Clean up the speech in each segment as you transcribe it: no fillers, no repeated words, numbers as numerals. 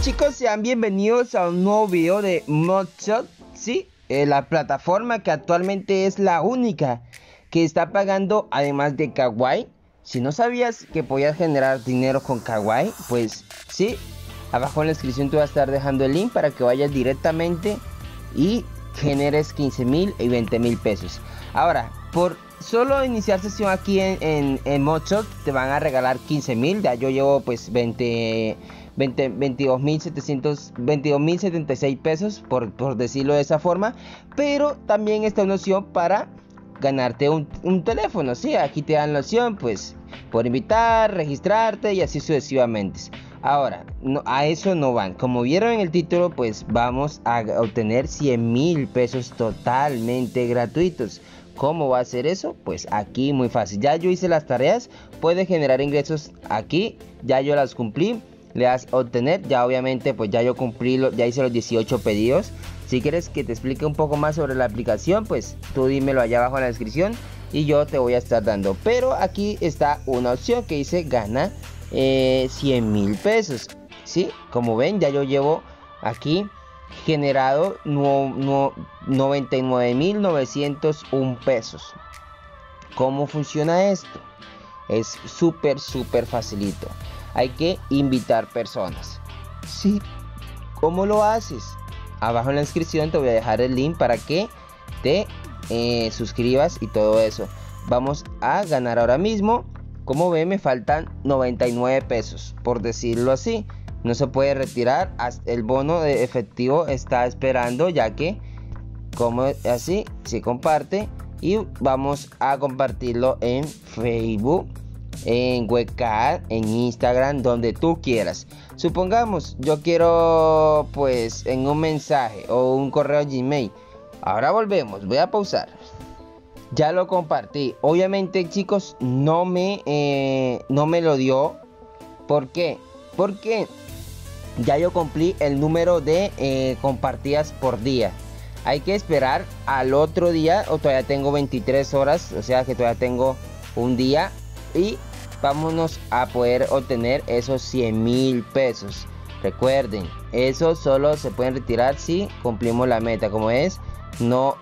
chicos, sean bienvenidos a un nuevo video de Modshot, ¿sí? La plataforma que actualmente es la única que está pagando además de Kawaii. Si no sabías que podías generar dinero con Kawaii, pues sí, abajo en la descripción te voy a estar dejando el link para que vayas directamente y generes 15.000 y 20.000 pesos. Ahora, por solo iniciar sesión aquí en Modshot te van a regalar 15.000. Ya yo llevo pues 22.076 pesos por decirlo de esa forma. Pero también está una opción para ganarte un teléfono, ¿sí? Aquí te dan la opción pues por invitar, registrarte y así sucesivamente. Ahora, a eso no van. Como vieron en el título, pues vamos a obtener 100.000 pesos totalmente gratuitos. ¿Cómo va a ser eso? Pues aquí muy fácil. Ya yo hice las tareas, puedes generar ingresos aquí. Ya yo las cumplí. Le das obtener, ya obviamente pues ya yo cumplí, ya hice los 18 pedidos. Si quieres que te explique un poco más sobre la aplicación, pues tú dímelo allá abajo en la descripción y yo te voy a estar dando. Pero aquí está una opción que dice gana 100.000 pesos, ¿sí? Como ven, ya yo llevo aquí generado 99.901 pesos. ¿Cómo funciona esto? Es súper facilito. Hay que invitar personas. ¿Sí? ¿Cómo lo haces? Abajo en la descripción te voy a dejar el link para que te suscribas y todo eso. Vamos a ganar ahora mismo. Como ven, me faltan 99 pesos, por decirlo así. No se puede retirar. El bono de efectivo está esperando, ya que como así se comparte. Y vamos a compartirlo en Facebook, en webcam, en Instagram, donde tú quieras. Supongamos yo quiero pues en un mensaje o un correo Gmail. Ahora volvemos, voy a pausar. Ya lo compartí. Obviamente, chicos, no me lo dio. ¿Por qué? Porque ya yo cumplí el número de compartidas por día. Hay que esperar al otro día, o todavía tengo 23 horas, o sea que todavía tengo un día. Y vámonos a poder obtener esos 100.000 pesos. Recuerden, eso solo se pueden retirar si cumplimos la meta. Como es, no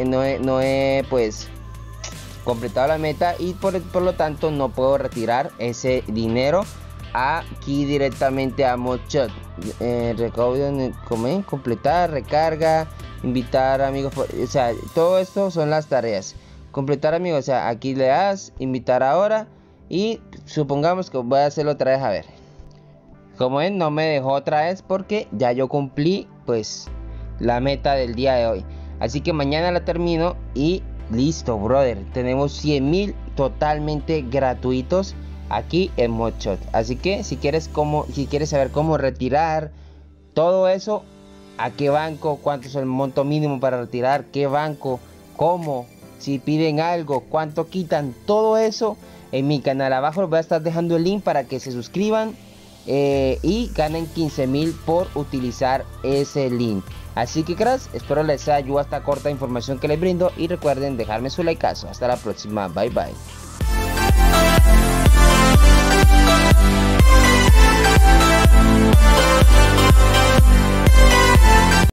he pues completado la meta y por lo tanto no puedo retirar ese dinero aquí directamente a Modshot. Recaudo, completar, recarga, invitar amigos, o sea, todo esto son las tareas. Completar amigos, o sea, aquí le das invitar ahora y supongamos que voy a hacerlo otra vez. A ver, como ven, no me dejó otra vez porque ya yo cumplí pues la meta del día de hoy. Así que mañana la termino y listo, brother. Tenemos 100.000 totalmente gratuitos aquí en Modshot. Así que si quieres saber cómo retirar todo eso, a qué banco, cuánto es el monto mínimo para retirar, qué banco, cómo, si piden algo, cuánto quitan, todo eso en mi canal. Abajo les voy a estar dejando el link para que se suscriban y ganen 15.000 por utilizar ese link. Así que cracks, espero les haya ayudado esta corta información que les brindo y recuerden dejarme su likeazo. Hasta la próxima, bye bye.